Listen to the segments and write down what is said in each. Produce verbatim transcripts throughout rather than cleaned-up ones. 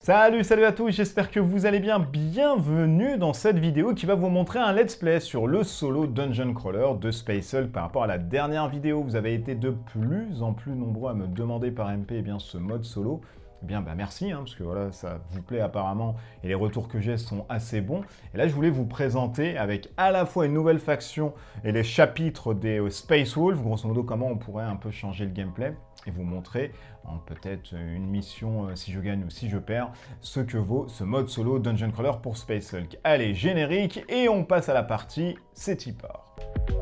Salut, salut à tous, j'espère que vous allez bien. Bienvenue dans cette vidéo qui va vous montrer un let's play sur le solo Dungeon Crawler de Space Hulk. Par rapport à la dernière vidéo, vous avez été de plus en plus nombreux à me demander par M P eh bien, ce mode solo. Eh bien, bah merci, hein, parce que voilà, ça vous plaît apparemment et les retours que j'ai sont assez bons. Et là, je voulais vous présenter avec à la fois une nouvelle faction et les chapitres des euh, Space Wolves, grosso modo comment on pourrait un peu changer le gameplay et vous montrer en peut-être une mission euh, si je gagne ou si je perds, ce que vaut ce mode solo Dungeon Crawler pour Space Hulk. Allez, générique et on passe à la partie, c'est y part.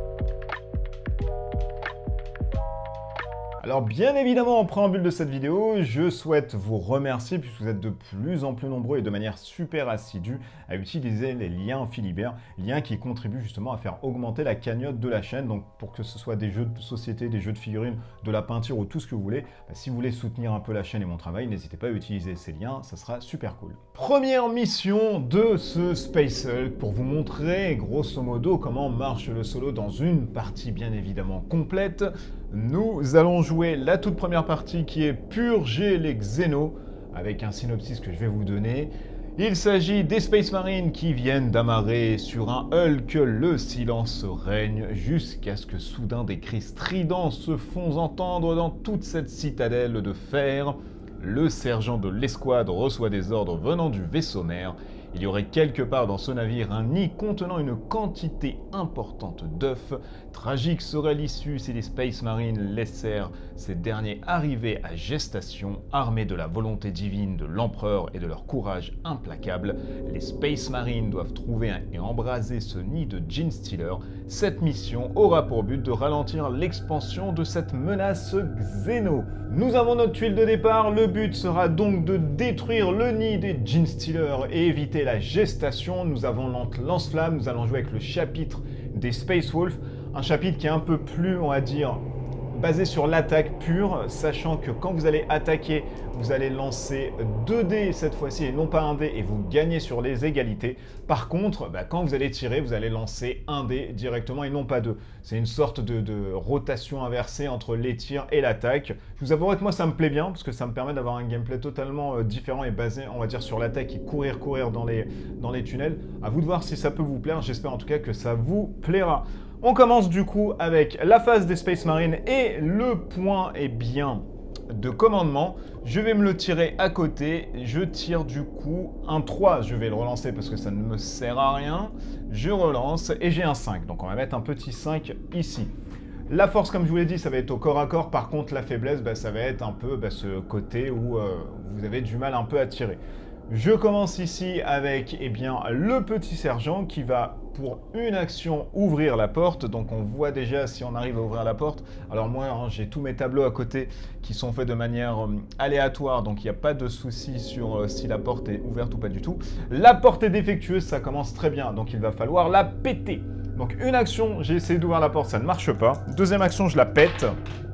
Alors bien évidemment, en préambule de cette vidéo, je souhaite vous remercier puisque vous êtes de plus en plus nombreux et de manière super assidue à utiliser les liens Philibert, liens qui contribuent justement à faire augmenter la cagnotte de la chaîne. Donc pour que ce soit des jeux de société, des jeux de figurines, de la peinture ou tout ce que vous voulez, bah, si vous voulez soutenir un peu la chaîne et mon travail, n'hésitez pas à utiliser ces liens, ça sera super cool. Première mission de ce Space Hulk pour vous montrer grosso modo comment marche le solo dans une partie bien évidemment complète. Nous allons jouer la toute première partie qui est Purger les Xénos, avec un synopsis que je vais vous donner. Il s'agit des Space Marines qui viennent d'amarrer sur un Hulk, le silence règne jusqu'à ce que soudain des cris stridents se font entendre dans toute cette citadelle de fer. Le sergent de l'escouade reçoit des ordres venant du vaisseau mère. Il y aurait quelque part dans ce navire un nid contenant une quantité importante d'œufs. Tragique serait l'issue si les Space Marines laissèrent ces derniers arriver à gestation. Armés de la volonté divine de l'Empereur et de leur courage implacable, les Space Marines doivent trouver et embraser ce nid de Genestealer. Cette mission aura pour but de ralentir l'expansion de cette menace Xéno. Nous avons notre tuile de départ, le but sera donc de détruire le nid des Genestealer et éviter la gestation. Nous avons lance-flamme, nous allons jouer avec le chapitre des Space Wolves, un chapitre qui est un peu plus, on va dire, basé sur l'attaque pure, sachant que quand vous allez attaquer, vous allez lancer deux dés cette fois-ci et non pas un dé, et vous gagnez sur les égalités. Par contre, bah, quand vous allez tirer, vous allez lancer un dé directement et non pas deux. C'est une sorte de, de rotation inversée entre les tirs et l'attaque. Je vous avouerai que moi ça me plaît bien, parce que ça me permet d'avoir un gameplay totalement euh, différent et basé, on va dire, sur l'attaque et courir, courir dans les, dans les tunnels. À vous de voir si ça peut vous plaire, j'espère en tout cas que ça vous plaira. On commence du coup avec la phase des Space Marines et le point est bien de commandement. Je vais me le tirer à côté. Je tire du coup un trois. Je vais le relancer parce que ça ne me sert à rien. Je relance et j'ai un cinq. Donc on va mettre un petit cinq ici. La force, comme je vous l'ai dit, ça va être au corps à corps. Par contre, la faiblesse, bah, ça va être un peu bah, ce côté où euh, vous avez du mal un peu à tirer. Je commence ici avec eh bien, le petit sergent qui va, pour une action, ouvrir la porte. Donc on voit déjà si on arrive à ouvrir la porte. Alors moi, hein, j'ai tous mes tableaux à côté qui sont faits de manière euh, aléatoire. Donc il n'y a pas de souci sur euh, si la porte est ouverte ou pas du tout. La porte est défectueuse, ça commence très bien. Donc il va falloir la péter. Donc une action, j'ai essayé d'ouvrir la porte, ça ne marche pas. Deuxième action, je la pète.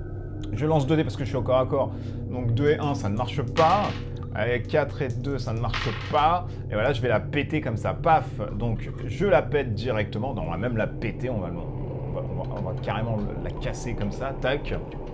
Je lance deux dés parce que je suis au corps à corps. Donc deux et un, ça ne marche pas. Avec quatre et deux, ça ne marche pas. Et voilà, je vais la péter comme ça, paf. Donc, je la pète directement. Non, on va même la péter. On va, on va, on va, on va carrément la casser comme ça. Tac.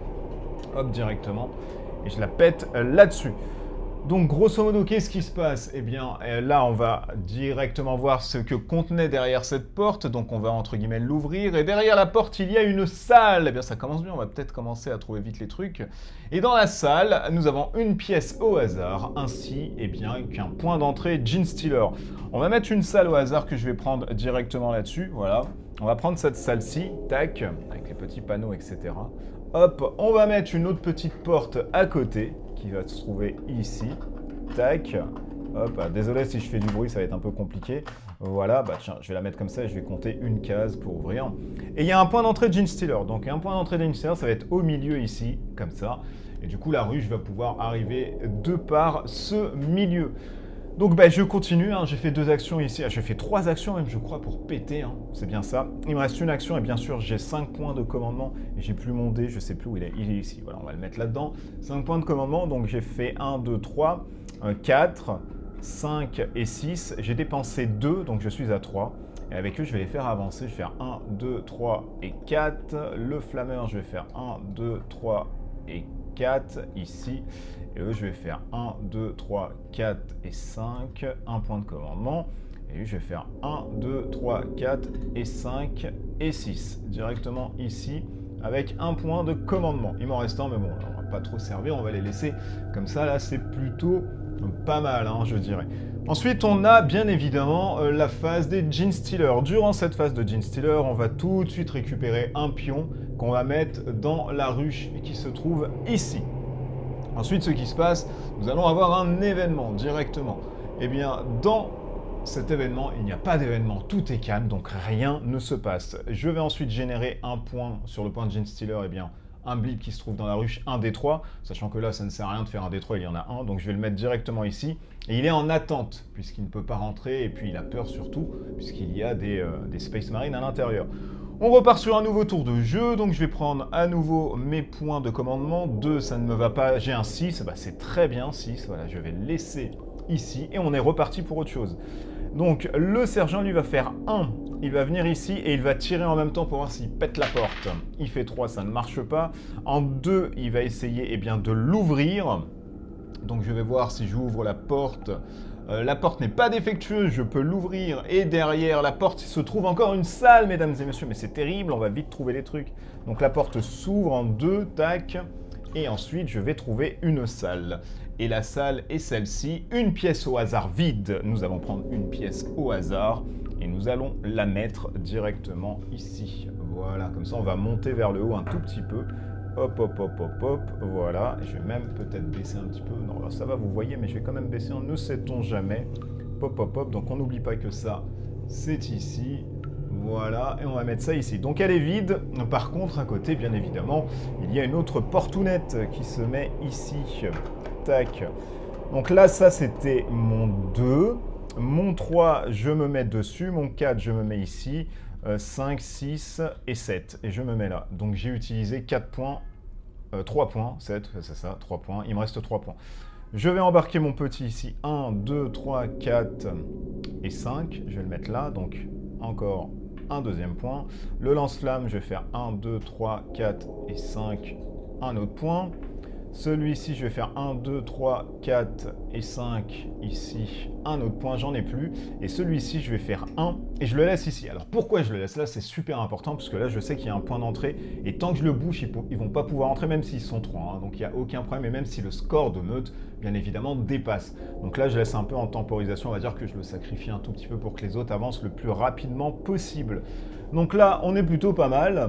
Hop, directement. Et je la pète là-dessus. Donc, grosso modo, qu'est-ce qui se passe? Eh bien, là, on va directement voir ce que contenait derrière cette porte. Donc, on va, entre guillemets, l'ouvrir. Et derrière la porte, il y a une salle. Eh bien, ça commence bien. On va peut-être commencer à trouver vite les trucs. Et dans la salle, nous avons une pièce au hasard, ainsi eh bien, qu'un point d'entrée Genestealer. On va mettre une salle au hasard que je vais prendre directement là-dessus. Voilà. On va prendre cette salle-ci. Tac. Avec les petits panneaux, et cetera. Hop. On va mettre une autre petite porte à côté, qui va se trouver ici. Tac. Hop, ah, désolé si je fais du bruit, ça va être un peu compliqué. Voilà, bah tiens, je vais la mettre comme ça et je vais compter une case pour ouvrir. Et il y a un point d'entrée de Genestealer. Donc un point d'entrée de Genestealer, ça va être au milieu ici, comme ça. Et du coup, la ruche va pouvoir arriver de par ce milieu. Donc bah, je continue, hein. J'ai fait deux actions ici, ah, j'ai fait trois actions même je crois pour péter, hein. C'est bien ça. Il me reste une action et bien sûr j'ai cinq points de commandement et j'ai plus mon dé, je sais plus où il est, il est ici, voilà on va le mettre là-dedans. cinq points de commandement, donc j'ai fait un, deux, trois, quatre, cinq et six, j'ai dépensé deux, donc je suis à trois. Et avec eux je vais les faire avancer, je vais faire un, deux, trois et quatre. Le flammeur je vais faire un, deux, trois et quatre, ici. Et eux, je vais faire un, deux, trois, quatre et cinq, un point de commandement. Et lui, je vais faire un, deux, trois, quatre et cinq et six, directement ici, avec un point de commandement. Il m'en reste un, mais bon, on va pas trop servir, on va les laisser comme ça. Là, c'est plutôt pas mal, hein, je dirais. Ensuite, on a bien évidemment euh, la phase des Genestealers. Durant cette phase de Genestealer, on va tout de suite récupérer un pion qu'on va mettre dans la ruche qui se trouve ici. Ensuite, ce qui se passe, nous allons avoir un événement directement. Eh bien, dans cet événement, il n'y a pas d'événement, tout est calme, donc rien ne se passe. Je vais ensuite générer un point sur le point de Genestealer, eh bien, un blip qui se trouve dans la ruche un D trois, sachant que là, ça ne sert à rien de faire un D trois, il y en a un, donc je vais le mettre directement ici. Et il est en attente, puisqu'il ne peut pas rentrer, et puis il a peur surtout, puisqu'il y a des, euh, des Space Marines à l'intérieur. On repart sur un nouveau tour de jeu, donc je vais prendre à nouveau mes points de commandement. deux, ça ne me va pas, j'ai un six, bah c'est très bien, six, voilà, je vais le laisser ici, et on est reparti pour autre chose. Donc le sergent lui va faire un, il va venir ici et il va tirer en même temps pour voir s'il pète la porte. Il fait trois, ça ne marche pas. En deux, il va essayer eh bien, de l'ouvrir. Donc je vais voir si j'ouvre la porte. Euh, la porte n'est pas défectueuse, je peux l'ouvrir. Et derrière la porte, il se trouve encore une salle, mesdames et messieurs. Mais c'est terrible, on va vite trouver les trucs. Donc la porte s'ouvre en deux, tac. Et ensuite, je vais trouver une salle. Et la salle est celle-ci, une pièce au hasard vide. Nous allons prendre une pièce au hasard et nous allons la mettre directement ici. Voilà, comme ça on va monter vers le haut un tout petit peu. Hop, hop, hop, hop, hop, voilà. Je vais même peut-être baisser un petit peu. Non, là, ça va, vous voyez, mais je vais quand même baisser, ne sait-on jamais. Hop, hop, hop, donc on n'oublie pas que ça, c'est ici. Voilà, et on va mettre ça ici. Donc elle est vide. Par contre, à côté, bien évidemment, il y a une autre portounette qui se met ici. Tac. Donc là, ça, c'était mon deux. Mon trois, je me mets dessus. Mon quatre, je me mets ici. Euh, cinq, six et sept. Et je me mets là. Donc j'ai utilisé quatre points. Euh, trois points. sept, c'est ça, trois points. Il me reste trois points. Je vais embarquer mon petit ici. un, deux, trois, quatre et cinq. Je vais le mettre là. Donc encore un deuxième point. Le lance-flamme, je vais faire un, deux, trois, quatre et cinq. Un autre point. Celui-ci, je vais faire un, deux, trois, quatre et cinq ici, un autre point, j'en ai plus. Et celui-ci, je vais faire un et je le laisse ici. Alors pourquoi je le laisse là? C'est super important parce que là, je sais qu'il y a un point d'entrée et tant que je le bouge, ils ne vont pas pouvoir entrer même s'ils sont trois. Hein. Donc il n'y a aucun problème et même si le score de meute, bien évidemment, dépasse. Donc là, je laisse un peu en temporisation. On va dire que je le sacrifie un tout petit peu pour que les autres avancent le plus rapidement possible. Donc là, on est plutôt pas mal.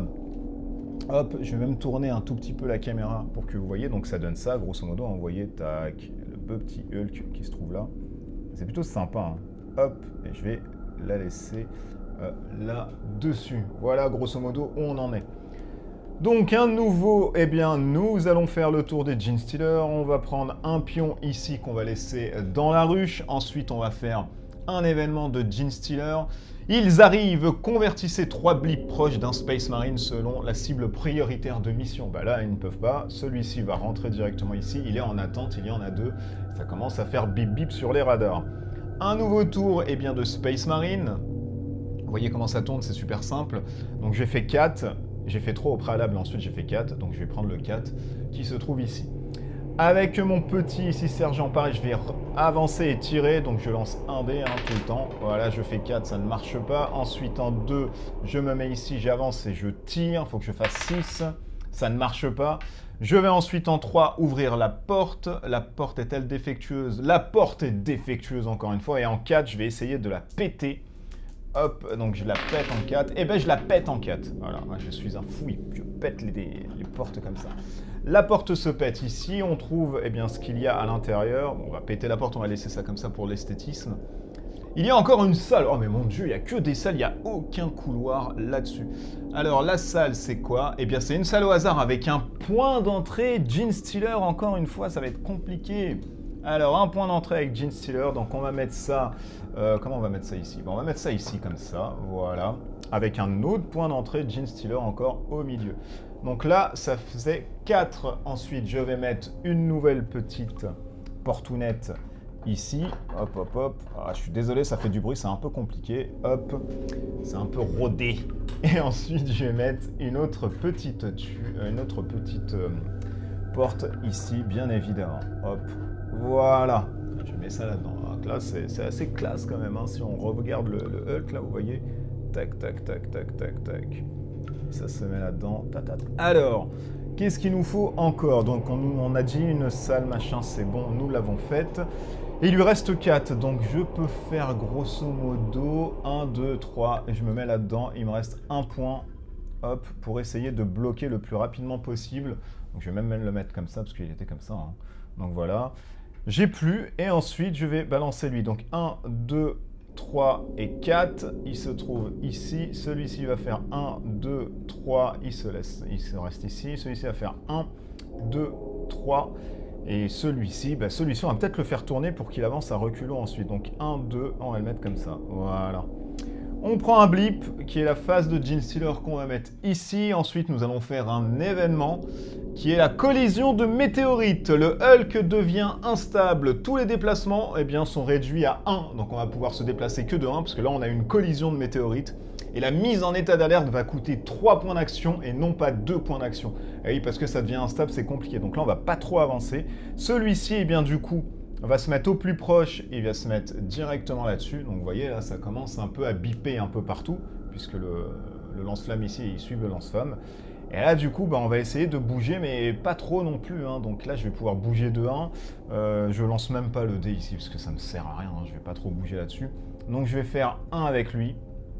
Hop, je vais même tourner un tout petit peu la caméra pour que vous voyez. Donc ça donne ça, grosso modo, vous voyez, tac, le beau petit Hulk qui se trouve là. C'est plutôt sympa. Hein. Hop, et je vais la laisser euh, là-dessus. Voilà, grosso modo, où on en est. Donc un nouveau, eh bien, nous allons faire le tour des Genestealers. On va prendre un pion ici qu'on va laisser dans la ruche. Ensuite, on va faire un événement de Genestealer. Ils arrivent, convertissez trois blips proches d'un Space Marine selon la cible prioritaire de mission. Bah là, ils ne peuvent pas. Celui-ci va rentrer directement ici. Il est en attente, il y en a deux. Ça commence à faire bip bip sur les radars. Un nouveau tour eh bien, de Space Marine. Vous voyez comment ça tourne, c'est super simple. Donc j'ai fait quatre. J'ai fait trois au préalable, ensuite j'ai fait quatre. Donc je vais prendre le quatre qui se trouve ici. Avec mon petit ici sergent, pareil, je vais avancer et tirer. Donc je lance un dé hein, tout le temps. Voilà, je fais quatre, ça ne marche pas. Ensuite en deux, je me mets ici, j'avance et je tire. Il faut que je fasse six. Ça ne marche pas. Je vais ensuite en trois ouvrir la porte. La porte est-elle défectueuse? La porte est défectueuse encore une fois. Et en quatre, je vais essayer de la péter. Hop, donc je la pète en quatre. Et bien je la pète en quatre. Voilà, moi je suis un fouille. Je pète les, les portes comme ça. La porte se pète ici. On trouve eh bien, ce qu'il y a à l'intérieur. Bon, on va péter la porte, on va laisser ça comme ça pour l'esthétisme. Il y a encore une salle. Oh mais mon Dieu, il n'y a que des salles. Il n'y a aucun couloir là-dessus. Alors la salle, c'est quoi? Eh bien c'est une salle au hasard avec un point d'entrée. Genestealer, encore une fois, ça va être compliqué. Alors, un point d'entrée avec Genestealer, donc on va mettre ça... Euh, comment on va mettre ça ici? Bon, on va mettre ça ici, comme ça, voilà. Avec un autre point d'entrée Genestealer encore au milieu. Donc là, ça faisait quatre. Ensuite, je vais mettre une nouvelle petite portounette ici. Hop, hop, hop. Ah, je suis désolé, ça fait du bruit, c'est un peu compliqué. Hop, c'est un peu rodé. Et ensuite, je vais mettre une autre petite... Une autre petite... Euh, porte ici, bien évidemment. Hop, voilà. Je mets ça là-dedans. Donc là, c'est assez classe quand même. Hein. Si on regarde le, le Hulk, là, vous voyez. Tac, tac, tac, tac, tac, tac. Ça se met là-dedans. Alors, qu'est-ce qu'il nous faut encore? Donc, on, on a dit une salle, machin, c'est bon. Nous l'avons faite. Et il lui reste quatre. Donc, je peux faire grosso modo un, deux, trois. Et je me mets là-dedans. Il me reste un point. Hop, pour essayer de bloquer le plus rapidement possible. Donc, je vais même le mettre comme ça, parce qu'il était comme ça. Hein. Donc, voilà. J'ai plus, et ensuite, je vais balancer lui. Donc, un, deux, trois et quatre. Il se trouve ici. Celui-ci va faire un, deux, trois. Il se laisse, il se reste ici. Celui-ci va faire un, deux, trois. Et celui-ci, bah, celui-ci, on va peut-être le faire tourner pour qu'il avance à reculons ensuite. Donc, un, deux, on va le mettre comme ça. Voilà. On prend un blip qui est la phase de Genestealer qu'on va mettre ici. Ensuite, nous allons faire un événement qui est la collision de météorites. Le Hulk devient instable. Tous les déplacements eh bien, sont réduits à un. Donc, on va pouvoir se déplacer que de un parce que là, on a une collision de météorites. Et la mise en état d'alerte va coûter trois points d'action et non pas deux points d'action. Et oui, parce que ça devient instable, c'est compliqué. Donc là, on va pas trop avancer. Celui-ci, eh bien, du coup, on va se mettre au plus proche et il va se mettre directement là-dessus. Donc vous voyez, là, ça commence un peu à biper un peu partout, puisque le, le lance-flamme ici, il suit le lance-flamme. Et là, du coup, bah, on va essayer de bouger, mais pas trop non plus. Hein. Donc là, je vais pouvoir bouger de un. Euh, je lance même pas le dé ici, parce que ça me sert à rien. Hein. Je vais pas trop bouger là-dessus. Donc je vais faire un avec lui.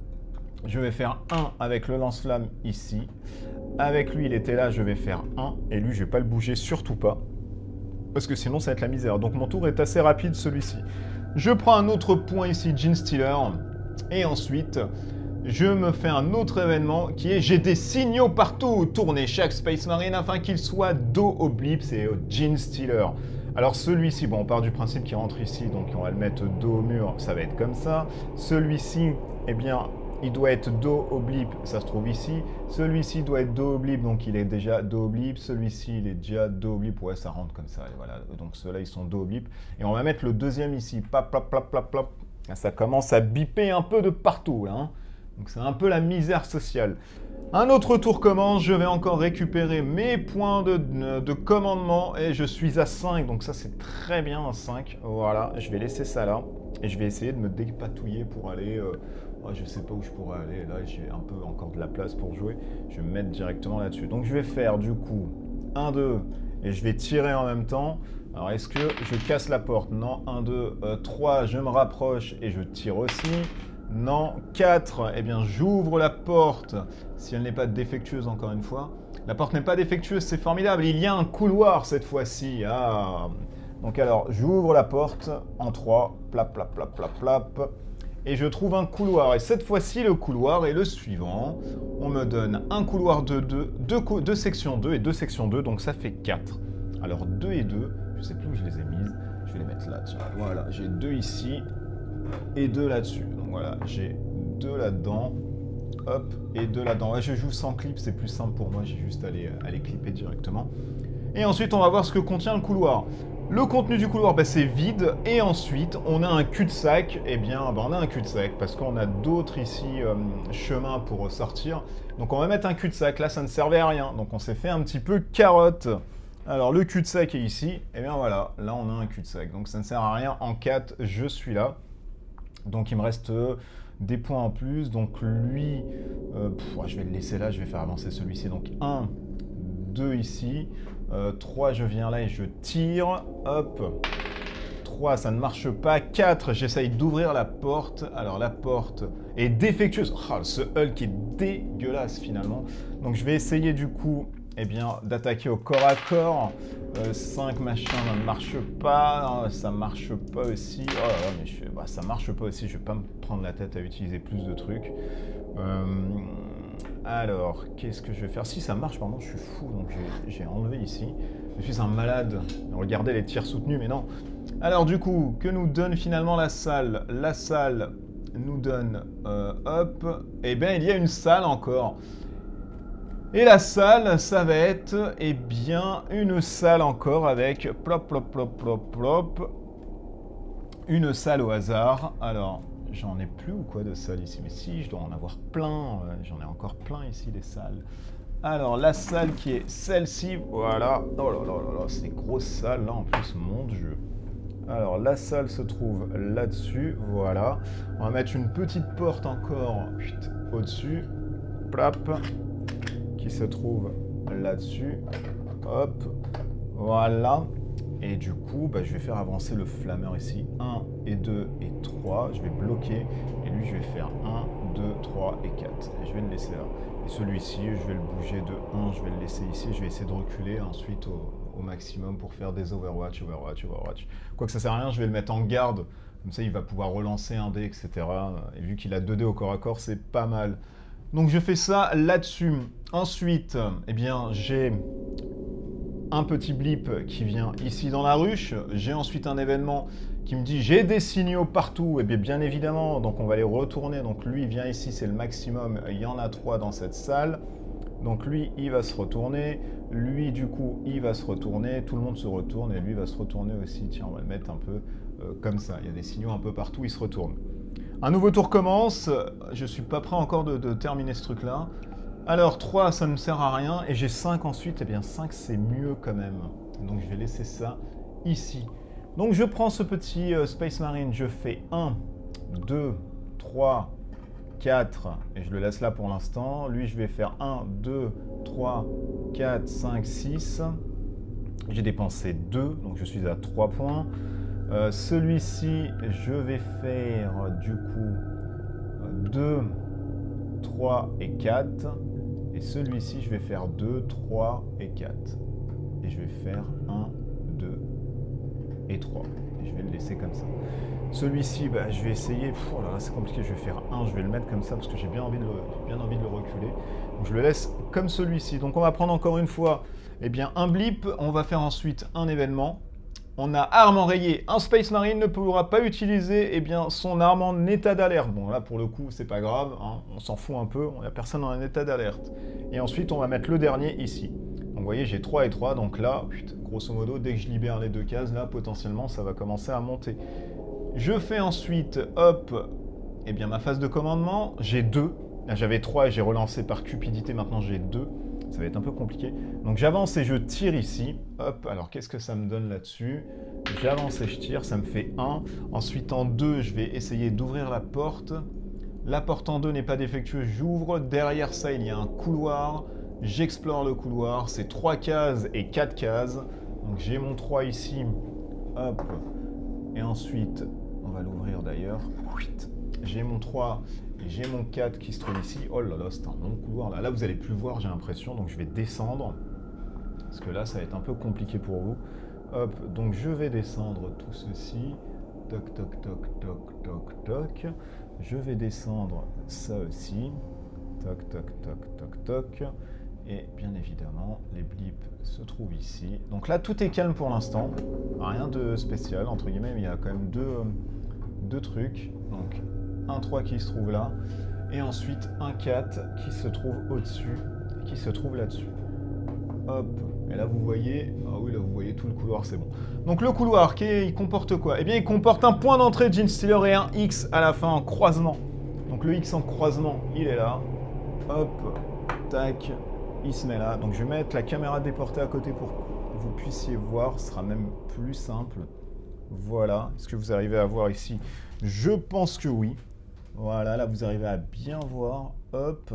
Je vais faire un avec le lance-flamme ici. Avec lui, il était là, je vais faire un. Et lui, je vais pas le bouger, surtout pas. Parce que sinon ça va être la misère. Donc mon tour est assez rapide celui-ci. Je prends un autre point ici, Genestealer, et ensuite je me fais un autre événement qui est j'ai des signaux partout. Tournez chaque Space Marine afin qu'il soit dos au blip, c'est au Genestealer. Alors celui-ci, bon on part du principe qu'il rentre ici, donc on va le mettre dos au mur, ça va être comme ça. Celui-ci, eh bien il doit être dos au blip, ça se trouve ici. Celui-ci doit être dos au blip, donc il est déjà dos au blip. Celui-ci, il est déjà dos au blip. Ouais, ça rentre comme ça. Et voilà. Donc ceux-là, ils sont dos au blip. Et on va mettre le deuxième ici. Plap, plap, plap, plap, plap. Ça commence à biper un peu de partout, là. Hein. Donc c'est un peu la misère sociale. Un autre tour commence. Je vais encore récupérer mes points de, de commandement. Et je suis à cinq. Donc ça, c'est très bien, à cinq. Voilà. Je vais laisser ça là. Et je vais essayer de me dépatouiller pour aller... Euh, je ne sais pas où je pourrais aller, là j'ai un peu encore de la place pour jouer, je vais me mettre directement là-dessus. Donc je vais faire du coup un, deux, et je vais tirer en même temps. Alors est-ce que je casse la porte? Non, un, deux, trois, je me rapproche et je tire aussi. Non, quatre, eh bien j'ouvre la porte, si elle n'est pas défectueuse encore une fois. La porte n'est pas défectueuse, c'est formidable, il y a un couloir cette fois-ci. Ah. Donc alors j'ouvre la porte en trois, plap, plap, plap, plap, plap. Et je trouve un couloir. Et cette fois-ci, le couloir est le suivant. On me donne un couloir de deux, deux, deux sections deux et deux sections deux, donc ça fait quatre. Alors deux et deux, je ne sais plus où je les ai mises. Je vais les mettre là, tiens. Voilà, j'ai deux ici et deux là-dessus. Donc voilà, j'ai deux là-dedans, hop, et deux là-dedans. Ouais, je joue sans clip, c'est plus simple pour moi, j'ai juste à les, à les clipper directement. Et ensuite, on va voir ce que contient le couloir. Le contenu du couloir, bah, c'est vide. Et ensuite, on a un cul-de-sac. Eh bien, bah, on a un cul-de-sac parce qu'on a d'autres ici euh, chemins pour sortir. Donc, on va mettre un cul-de-sac. Là, ça ne servait à rien. Donc, on s'est fait un petit peu carotte. Alors, le cul-de-sac est ici. Eh bien, voilà. Là, on a un cul-de-sac. Donc, ça ne sert à rien. En quatre, je suis là. Donc, il me reste euh, des points en plus. Donc, lui, euh, pff, je vais le laisser là. Je vais faire avancer celui-ci. Donc, un, deux ici. Euh, trois, je viens là et je tire. Hop. trois, ça ne marche pas. quatre, j'essaye d'ouvrir la porte. Alors, la porte est défectueuse. Oh, ce Hulk est dégueulasse, finalement. Donc, je vais essayer, du coup, eh bien, d'attaquer au corps à corps. Euh, cinq, machin, ça ne marche pas. Non, ça marche pas aussi. Oh là là, mais je, bah, ça marche pas aussi. Je vais pas me prendre la tête à utiliser plus de trucs. Euh... Alors, qu'est-ce que je vais faire? Si ça marche, pardon, je suis fou, donc j'ai enlevé ici. Je suis un malade. Regardez les tirs soutenus, mais non. Alors du coup, que nous donne finalement la salle? La salle nous donne, euh, hop, eh bien il y a une salle encore. Et la salle, ça va être, eh bien, une salle encore avec plop, plop, plop, plop, plop. Une salle au hasard. Alors... J'en ai plus ou quoi de salles ici? Mais si, je dois en avoir plein. J'en ai encore plein ici, des salles. Alors, la salle qui est celle-ci, voilà. Oh là là là là, c'est des grosses salles là en plus, mon Dieu. Alors, la salle se trouve là-dessus, voilà. On va mettre une petite porte encore au-dessus, plap, qui se trouve là-dessus, hop, voilà. Et du coup, bah, je vais faire avancer le flammeur ici, un et deux et trois, je vais bloquer, et lui je vais faire un, deux, trois et quatre, et je vais le laisser là. Et celui-ci, je vais le bouger de un, je vais le laisser ici, je vais essayer de reculer ensuite au, au maximum pour faire des Overwatch, Overwatch, Overwatch. Quoi que ça sert à rien, je vais le mettre en garde, comme ça il va pouvoir relancer un dé, et cetera. Et vu qu'il a deux dés au corps à corps, c'est pas mal. Donc je fais ça là-dessus. Ensuite, eh bien, j'ai un petit blip qui vient ici dans la ruche. J'ai ensuite un événement qui me dit j'ai des signaux partout. Et bien, bien évidemment, donc on va les retourner. Donc lui il vient ici, c'est le maximum. Il y en a trois dans cette salle. Donc lui, il va se retourner. Lui, du coup, il va se retourner. Tout le monde se retourne et lui va se retourner aussi. Tiens, on va le mettre un peu euh, comme ça. Il y a des signaux un peu partout, il se retourne. Un nouveau tour commence. Je ne suis pas prêt encore de, de terminer ce truc-là. Alors, trois, ça ne me sert à rien. Et j'ai cinq ensuite. Eh bien, cinq, c'est mieux quand même. Donc, je vais laisser ça ici. Donc, je prends ce petit euh, Space Marine. Je fais un, deux, trois, quatre. Et je le laisse là pour l'instant. Lui, je vais faire un, deux, trois, quatre, cinq, six. J'ai dépensé deux. Donc, je suis à trois points. Euh, Celui-ci, je vais faire du coup deux, trois et quatre. Et celui-ci, je vais faire deux, trois et quatre. Et je vais faire un, deux et trois. Et je vais le laisser comme ça. Celui-ci, bah, je vais essayer... Pff, oh là là, c'est compliqué, je vais faire un. Je vais le mettre comme ça parce que j'ai bien envie de le, bien envie de le reculer. Donc je le laisse comme celui-ci. Donc on va prendre encore une fois eh bien, un blip. On va faire ensuite un événement. On a arme enrayée. Un Space Marine ne pourra pas utiliser eh bien, son arme en état d'alerte. Bon, là, pour le coup, c'est pas grave. Hein, on s'en fout un peu. Il n'y a personne en état d'alerte. Et ensuite, on va mettre le dernier ici. Donc, vous voyez, j'ai trois et trois. Donc là, putain, grosso modo, dès que je libère les deux cases, là, potentiellement, ça va commencer à monter. Je fais ensuite, hop, eh bien, ma phase de commandement. J'ai deux. J'avais trois et j'ai relancé par cupidité. Maintenant, j'ai deux. Ça va être un peu compliqué. Donc j'avance et je tire ici. Hop, alors qu'est-ce que ça me donne là-dessus? J'avance et je tire, ça me fait un. Ensuite en deux, je vais essayer d'ouvrir la porte. La porte en deux n'est pas défectueuse, j'ouvre. Derrière ça, il y a un couloir. J'explore le couloir. C'est trois cases et quatre cases. Donc j'ai mon trois ici. Hop. Et ensuite, on va l'ouvrir d'ailleurs. J'ai mon trois et j'ai mon quatre qui se trouve ici. Oh là là, c'est un long couloir. Là, là vous n'allez plus voir, j'ai l'impression. Donc, je vais descendre. Parce que là, ça va être un peu compliqué pour vous. Hop, donc je vais descendre tout ceci. Toc, toc, toc, toc, toc, toc. Je vais descendre ça aussi. Toc, toc, toc, toc, toc. Et bien évidemment, les blips se trouvent ici. Donc là, tout est calme pour l'instant. Rien de spécial, entre guillemets. Mais il y a quand même deux, deux trucs. Donc, un trois qui se trouve là, et ensuite un quatre qui se trouve au-dessus, qui se trouve là-dessus. Hop, et là vous voyez, ah oui là vous voyez tout le couloir, c'est bon. Donc le couloir, il comporte quoi? Eh bien il comporte un point d'entrée de Genestealer et un X à la fin en croisement. Donc le X en croisement, il est là. Hop, tac, il se met là. Donc je vais mettre la caméra déportée à côté pour que vous puissiez voir, ce sera même plus simple. Voilà, est-ce que vous arrivez à voir ici? Je pense que oui. Voilà, là vous arrivez à bien voir. Hop.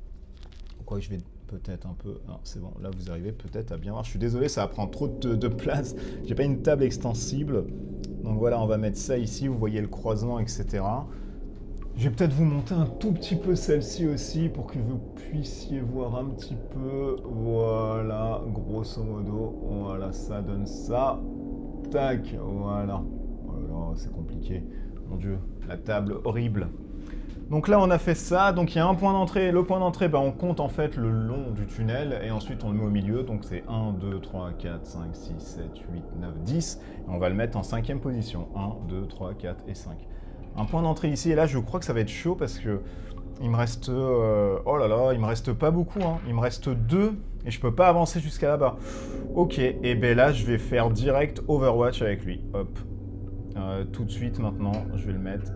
Quoi, je vais peut-être un peu... Non, c'est bon. Là vous arrivez peut-être à bien voir. Je suis désolé, ça va prendre trop de, de place. J'ai pas une table extensible. Donc voilà, on va mettre ça ici. Vous voyez le croisement, et cetera. Je vais peut-être vous monter un tout petit peu celle-ci aussi pour que vous puissiez voir un petit peu. Voilà, grosso modo. Voilà, ça donne ça. Tac, voilà. Oh là là, c'est compliqué. Mon Dieu, la table horrible. Donc là, on a fait ça. Donc il y a un point d'entrée. Le point d'entrée, ben, on compte en fait le long du tunnel et ensuite on le met au milieu. Donc c'est un, deux, trois, quatre, cinq, six, sept, huit, neuf, dix. Et on va le mettre en cinquième position. un, deux, trois, quatre et cinq. Un point d'entrée ici. Et là, je crois que ça va être chaud parce que il me reste... Euh, oh là là, il me reste pas beaucoup. Hein. Il me reste deux et je peux pas avancer jusqu'à là-bas. Ok, et ben là, je vais faire direct Overwatch avec lui. Hop. Euh, tout de suite maintenant, je vais le mettre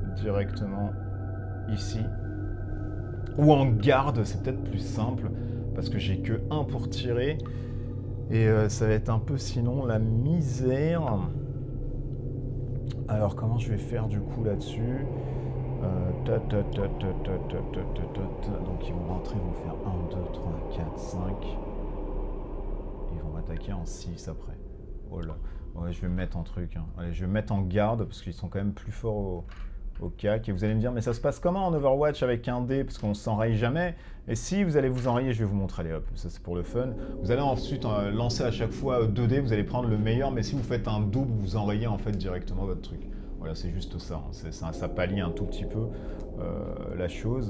directement ici. Ou en garde, c'est peut-être plus simple. parce que j'ai que un pour tirer. Et euh, ça va être un peu sinon la misère. Alors comment je vais faire du coup là-dessus? euh, Donc ils vont rentrer, ils vont faire un, deux, trois, quatre, cinq. Ils vont m'attaquer en six après. Oh là. Ouais, je vais me mettre en truc. Hein. Allez, je vais me mettre en garde parce qu'ils sont quand même plus forts au, au C A C. Et vous allez me dire, mais ça se passe comment en Overwatch avec un dé? Parce qu'on ne s'enraye jamais. Et si vous allez vous enrayer, je vais vous montrer. Allez hop, ça c'est pour le fun. Vous allez ensuite euh, lancer à chaque fois deux dés. Vous allez prendre le meilleur. Mais si vous faites un double, vous enrayez en fait directement votre truc. Voilà, c'est juste ça. Hein. Ça. Ça pallie un tout petit peu euh, la chose.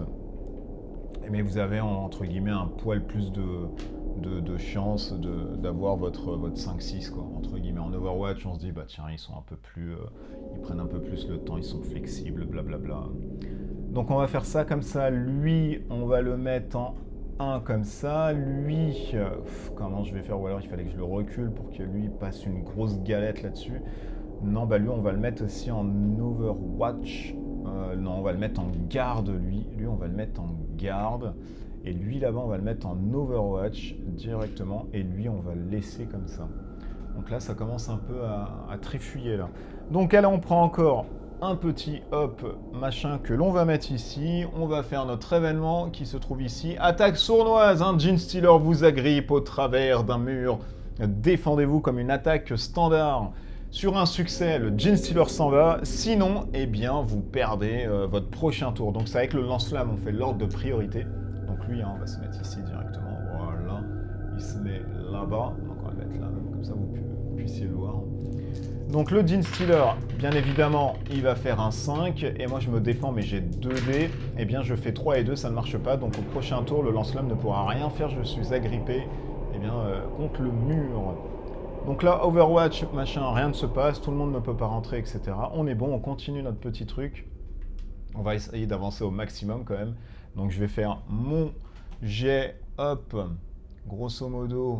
Mais vous avez entre guillemets un poil plus de... de, de chance d'avoir votre, votre cinq six quoi, entre guillemets. En Overwatch, on se dit, bah tiens, ils sont un peu plus... Euh, ils prennent un peu plus le temps, ils sont flexibles, blablabla. Donc on va faire ça comme ça. Lui, on va le mettre en un comme ça. Lui, euh, pff, comment je vais faire? Ou alors il fallait que je le recule pour que lui passe une grosse galette là-dessus. Non, bah lui, on va le mettre aussi en Overwatch. Euh, non, on va le mettre en garde, lui. Lui, on va le mettre en garde. Et lui, là-bas, on va le mettre en Overwatch directement. Et lui, on va le laisser comme ça. Donc là, ça commence un peu à, à trifouiller, là. Donc là, on prend encore un petit hop, machin, que l'on va mettre ici. On va faire notre événement qui se trouve ici. Attaque sournoise, un Genestealer vous agrippe au travers d'un mur. Défendez-vous comme une attaque standard. Sur un succès, le Genestealer s'en va. Sinon, eh bien, vous perdez euh, votre prochain tour. Donc c'est avec le lance-flamme, on fait l'ordre de priorité. Donc lui, hein, on va se mettre ici directement. Voilà. Il se met là-bas. Donc on va le mettre là, comme ça vous, pu vous puissiez le voir. Donc le Genestealer, bien évidemment, il va faire un cinq. Et moi, je me défends, mais j'ai deux dés. Eh bien, je fais trois et deux, ça ne marche pas. Donc au prochain tour, le lance-flamme ne pourra rien faire. Je suis agrippé eh bien, euh, contre le mur. Donc là, Overwatch, machin, rien ne se passe, tout le monde ne peut pas rentrer, et cetera. On est bon, on continue notre petit truc. On va essayer d'avancer au maximum quand même. Donc je vais faire mon jet, hop, grosso modo,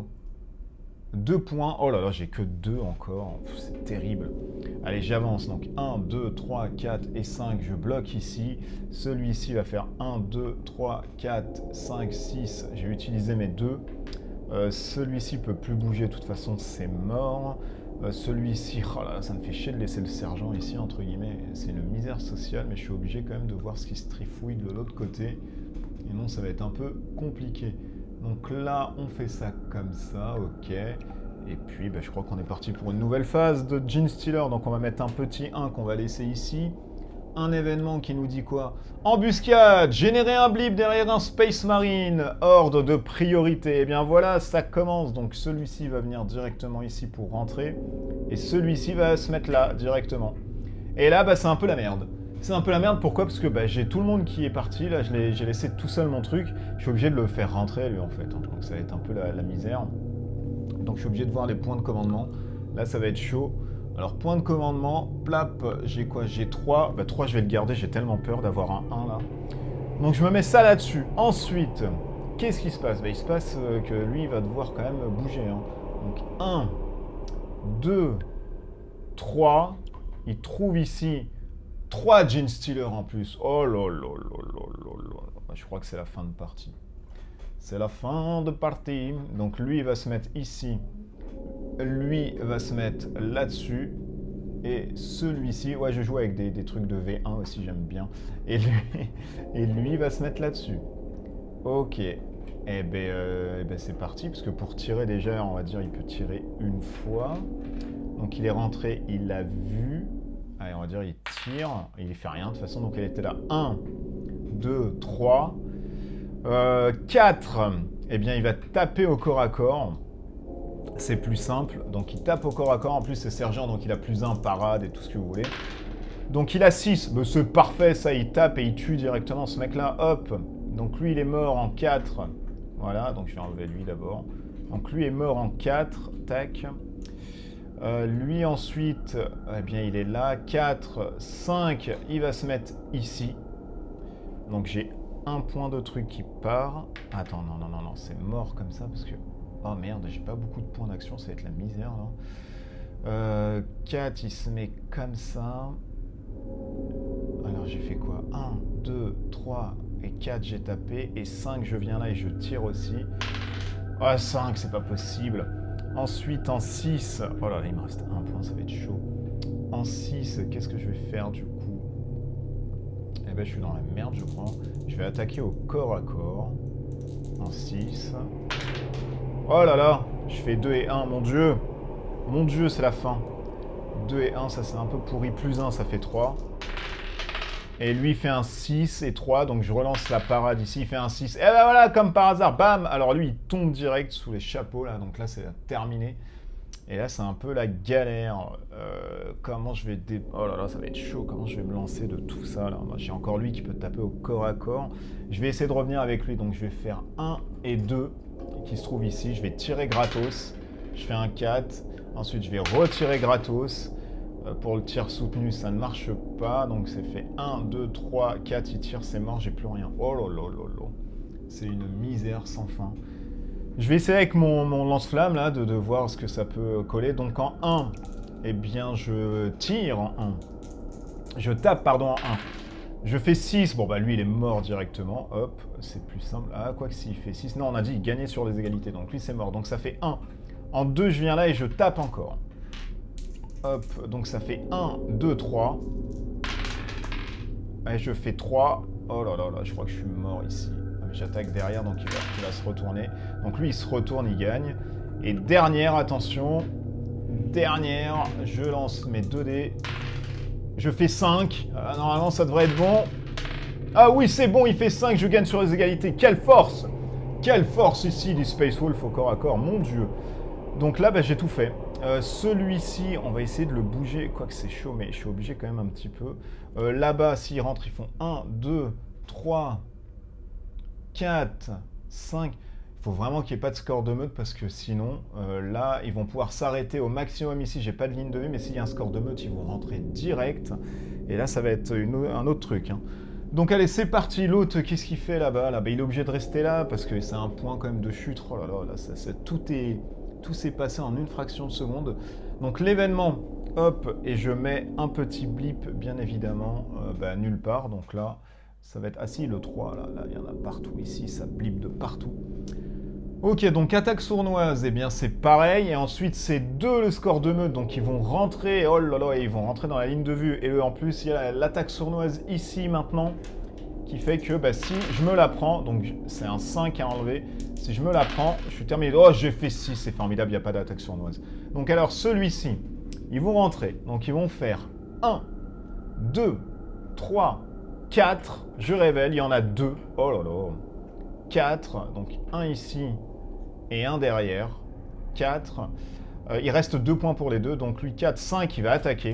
deux points. Oh là là, j'ai que deux encore, c'est terrible. Allez, j'avance, donc un, deux, trois, quatre et cinq, je bloque ici. Celui-ci va faire un, deux, trois, quatre, cinq, six, j'ai utilisé mes deux. Euh, celui-ci peut plus bouger, de toute façon c'est mort. Euh, celui-ci, oh là, ça me fait chier de laisser le sergent ici, entre guillemets. C'est une misère sociale, mais je suis obligé quand même de voir ce qui se trifouille de l'autre côté. Et non, ça va être un peu compliqué. Donc là, on fait ça comme ça, ok. Et puis, bah, je crois qu'on est parti pour une nouvelle phase de Genestealer. Donc on va mettre un petit un qu'on va laisser ici. Un événement qui nous dit quoi? Embuscade, générer un blip derrière un Space Marine, ordre de priorité. Et bien voilà, ça commence. Donc celui-ci va venir directement ici pour rentrer. Et celui-ci va se mettre là, directement. Et là, bah, c'est un peu la merde. C'est un peu la merde, pourquoi? Parce que bah, j'ai tout le monde qui est parti. Là, j'ai laissé tout seul mon truc. Je suis obligé de le faire rentrer, lui, en fait. Donc ça va être un peu la, la misère. Donc je suis obligé de voir les points de commandement. Là, ça va être chaud. Alors, point de commandement, plap, j'ai quoi? J'ai trois. Bah, trois, je vais le garder, j'ai tellement peur d'avoir un un là. Donc, je me mets ça là-dessus. Ensuite, qu'est-ce qui se passe? Bah, il se passe que lui, il va devoir quand même bouger. Hein. Donc, un, deux, trois. Il trouve ici trois Genestealer en plus. Oh là là là là là là. Je crois que c'est la fin de partie. C'est la fin de partie. Donc, lui, il va se mettre ici. Lui va se mettre là-dessus. Et celui-ci, ouais, je joue avec des, des trucs de V un aussi, j'aime bien. Et lui, et lui va se mettre là-dessus. Ok. Et eh ben, euh, eh ben c'est parti, parce que pour tirer déjà, on va dire, il peut tirer une fois. Donc il est rentré, il l'a vu. Allez, on va dire, il tire. Il ne fait rien de toute façon, donc elle était là. un, deux, trois. Euh, quatre. Eh bien, il va taper au corps à corps. C'est plus simple, donc il tape au corps à corps, en plus c'est sergent, donc il a plus un parade et tout ce que vous voulez. Donc il a six, bah, c'est parfait ça, il tape et il tue directement ce mec là, hop. Donc lui il est mort en quatre, voilà, donc je vais enlever lui d'abord. Donc lui est mort en quatre, tac. Euh, lui ensuite, eh bien il est là, quatre, cinq, il va se mettre ici. Donc j'ai un point de truc qui part. Attends, non, non, non, non, c'est mort comme ça parce que... Oh merde, j'ai pas beaucoup de points d'action, ça va être la misère là. Euh, quatre, il se met comme ça. Alors j'ai fait quoi? un, deux, trois et quatre, j'ai tapé. Et cinq, je viens là et je tire aussi. Ah, cinq, c'est pas possible. Ensuite, en six... Oh là là, il me reste un point, ça va être chaud. En six, qu'est-ce que je vais faire du coup? Eh ben, je suis dans la merde, je crois. Je vais attaquer au corps à corps. En six. Oh là là, je fais deux et un, mon dieu. Mon dieu, c'est la fin. deux et un, ça c'est un peu pourri. Plus un, ça fait trois. Et lui, il fait un six et trois, donc je relance la parade ici. Il fait un six. Et ben voilà, comme par hasard, bam. Alors lui, il tombe direct sous les chapeaux, là. Donc là, c'est terminé. Et là, c'est un peu la galère. Euh, comment je vais... Dé... Oh là là, ça va être chaud. Comment je vais me lancer de tout ça, là? J'ai encore lui qui peut taper au corps à corps. Je vais essayer de revenir avec lui. Donc je vais faire un et deux qui se trouve ici. Je vais tirer gratos. Je fais un quatre. Ensuite, je vais retirer gratos. Euh, pour le tir soutenu, ça ne marche pas. Donc c'est fait un, deux, trois, quatre. Il tire, c'est mort. J'ai plus rien. Oh là là là là. C'est une misère sans fin. Je vais essayer avec mon, mon lance-flamme là de, de voir ce que ça peut coller. Donc en un, eh bien je tire en un. Je tape pardon en un. Je fais six. Bon bah lui il est mort directement. Hop, c'est plus simple. Ah quoi que s'il fait six. Non on a dit il gagnait sur les égalités. Donc lui c'est mort. Donc ça fait un. En deux je viens là et je tape encore. Hop, donc ça fait un, deux, trois. Et je fais trois. Oh là là là, je crois que je suis mort ici. J'attaque derrière, donc il va, il va se retourner. Donc lui, il se retourne, il gagne. Et dernière, attention. Dernière, je lance mes deux dés. Je fais cinq. Euh, normalement, ça devrait être bon. Ah oui, c'est bon, il fait cinq, je gagne sur les égalités. Quelle force! Quelle force ici du Space Wolf au corps à corps, mon dieu. Donc là, bah, j'ai tout fait. Euh, Celui-ci, on va essayer de le bouger. Quoique c'est chaud, mais je suis obligé quand même un petit peu. Euh, Là-bas, s'ils rentrent, ils font un, deux, trois... quatre, cinq. Il faut vraiment qu'il n'y ait pas de score de meute parce que sinon, euh, là, ils vont pouvoir s'arrêter au maximum ici. J'ai pas de ligne de vue, mais s'il y a un score de meute, ils vont rentrer direct. Et là, ça va être une, un autre truc. Hein. Donc, allez, c'est parti. L'autre, qu'est-ce qu'il fait là-bas là, bah, il est obligé de rester là parce que c'est un point quand même de chute. Oh là là, là ça, ça, tout est, tout s'est passé en une fraction de seconde. Donc, l'événement, hop, et je mets un petit blip, bien évidemment, euh, bah, nulle part. Donc là... Ça va être... Ah si, le trois, là, là, il y en a partout ici, ça blip de partout. Ok, donc attaque sournoise, eh bien c'est pareil. Et ensuite, c'est deux le score de meute, donc ils vont rentrer, oh là là, ils vont rentrer dans la ligne de vue. Et eux, en plus, il y a l'attaque sournoise ici, maintenant, qui fait que bah, si je me la prends, donc c'est un cinq à enlever, si je me la prends, je suis terminé. Oh, j'ai fait six, c'est formidable, il n'y a pas d'attaque sournoise. Donc alors, celui-ci, ils vont rentrer, donc ils vont faire un, deux, trois, quatre, je révèle, il y en a deux. Oh là là. quatre, donc un ici et un derrière. quatre. Euh, il reste deux points pour les deux, donc lui quatre, cinq, il va attaquer.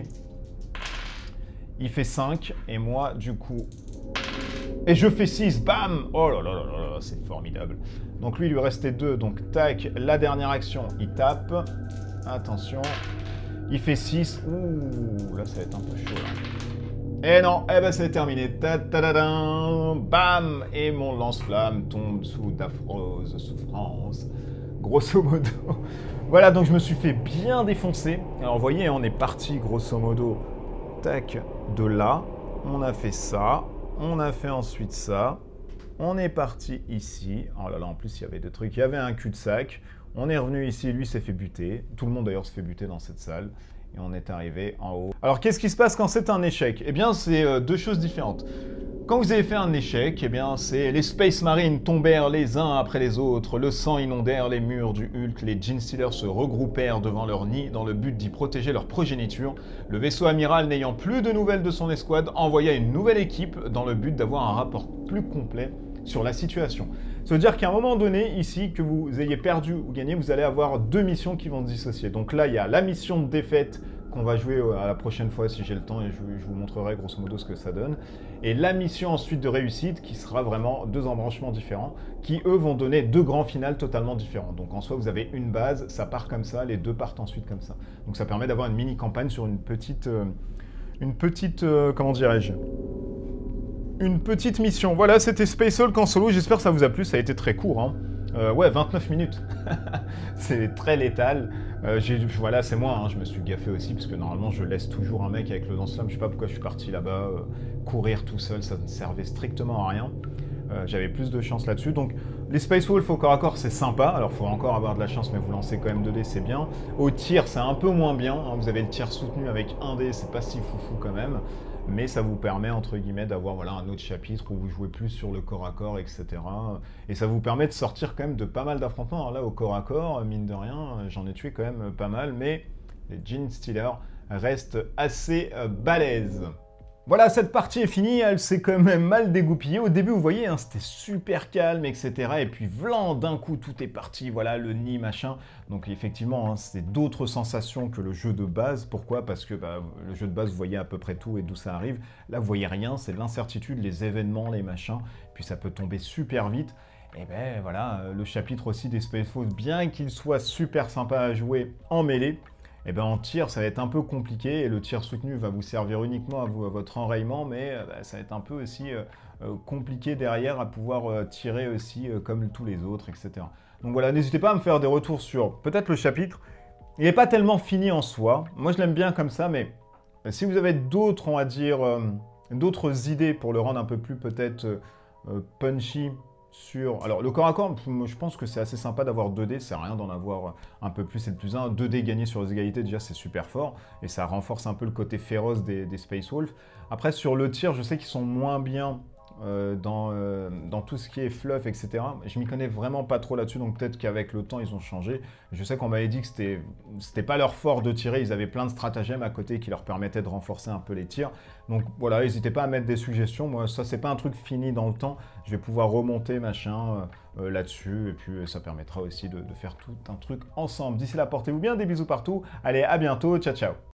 Il fait cinq, et moi, du coup... Et je fais six, bam! Oh là là là là là, c'est formidable. Donc lui, il lui restait deux, donc tac, la dernière action, il tape. Attention. Il fait six. Ouh, là, ça va être un peu chaud, là. Et non, eh ben c'est terminé. Ta -ta -da -da, bam! Et mon lance-flamme tombe sous d'affreuses souffrances. Grosso modo. Voilà, donc je me suis fait bien défoncer. Alors vous voyez, on est parti grosso modo. Tac, de là. On a fait ça. On a fait ensuite ça. On est parti ici. Oh là là, en plus il y avait des trucs. Il y avait un cul-de-sac. On est revenu ici, lui s'est fait buter. Tout le monde d'ailleurs se fait buter dans cette salle. Et on est arrivé en haut. Alors, qu'est-ce qui se passe quand c'est un échec? Eh bien, c'est euh, deux choses différentes. Quand vous avez fait un échec, eh bien, c'est les Space Marines tombèrent les uns après les autres, le sang inondèrent les murs du Hulk, les Genestealers se regroupèrent devant leur nid dans le but d'y protéger leur progéniture. Le vaisseau amiral, n'ayant plus de nouvelles de son escouade, envoya une nouvelle équipe dans le but d'avoir un rapport plus complet sur la situation. Ça veut dire qu'à un moment donné, ici, que vous ayez perdu ou gagné, vous allez avoir deux missions qui vont se dissocier. Donc là, il y a la mission de défaite qu'on va jouer à la prochaine fois si j'ai le temps et je, je vous montrerai grosso modo ce que ça donne. Et la mission ensuite de réussite qui sera vraiment deux embranchements différents qui, eux, vont donner deux grands finales totalement différents. Donc en soi, vous avez une base, ça part comme ça, les deux partent ensuite comme ça. Donc ça permet d'avoir une mini-campagne sur une petite... Euh, une petite... Euh, comment dirais-je Une petite mission. Voilà, c'était Space Hulk en solo. J'espère que ça vous a plu. Ça a été très court. Hein. Euh, ouais, vingt-neuf minutes. C'est très létal. Euh, voilà, c'est moi. Hein. Je me suis gaffé aussi parce que normalement, je laisse toujours un mec avec le lance-flamme. Je sais pas pourquoi je suis parti là-bas. Euh, courir tout seul, ça ne servait strictement à rien. euh, j'avais plus de chance là-dessus. Donc les Space Wolf au corps à corps c'est sympa, alors il faut encore avoir de la chance mais vous lancez quand même deux dés c'est bien. Au tir c'est un peu moins bien, hein. Vous avez le tir soutenu avec un dé, c'est pas si foufou quand même, mais ça vous permet entre guillemets d'avoir voilà, un autre chapitre où vous jouez plus sur le corps à corps, et cetera. Et ça vous permet de sortir quand même de pas mal d'affrontements. Alors là au corps à corps, mine de rien, j'en ai tué quand même pas mal, mais les Genestealers restent assez euh, balèzes. Voilà, cette partie est finie, elle s'est quand même mal dégoupillée. Au début, vous voyez, hein, c'était super calme, et cetera. Et puis, vlan, d'un coup, tout est parti, voilà, le nid, machin. Donc, effectivement, hein, c'est d'autres sensations que le jeu de base. Pourquoi? Parce que bah, le jeu de base, vous voyez à peu près tout et d'où ça arrive. Là, vous voyez rien, c'est l'incertitude, les événements, les machins. Puis, ça peut tomber super vite. Et ben voilà, le chapitre aussi des Space Wolf, bien qu'il soit super sympa à jouer en mêlée, et ben en tir, ça va être un peu compliqué et le tir soutenu va vous servir uniquement à, vous, à votre enrayement, mais euh, bah, ça va être un peu aussi euh, euh, compliqué derrière à pouvoir euh, tirer aussi euh, comme tous les autres, et cetera. Donc voilà, n'hésitez pas à me faire des retours sur peut-être le chapitre. Il n'est pas tellement fini en soi. Moi, je l'aime bien comme ça, mais si vous avez d'autres, on va dire, euh, d'autres idées pour le rendre un peu plus peut-être euh, punchy, sur... Alors, le corps à corps, je pense que c'est assez sympa d'avoir deux dés, c'est rien d'en avoir un peu plus, c'est le plus un. deux dés gagnés sur les égalités, déjà, c'est super fort, et ça renforce un peu le côté féroce des, des Space Wolf. Après, sur le tir, je sais qu'ils sont moins bien euh, dans, euh, dans tout ce qui est fluff, et cetera. Je m'y connais vraiment pas trop là-dessus, donc peut-être qu'avec le temps, ils ont changé. Je sais qu'on m'avait dit que c'était c'était pas leur fort de tirer, ils avaient plein de stratagèmes à côté qui leur permettaient de renforcer un peu les tirs. Donc voilà, n'hésitez pas à mettre des suggestions. Moi, ça, c'est pas un truc fini dans le temps. Je vais pouvoir remonter machin euh, euh, là-dessus, et puis ça permettra aussi de, de faire tout un truc ensemble. D'ici là, portez-vous bien, des bisous partout. Allez, à bientôt, ciao ciao.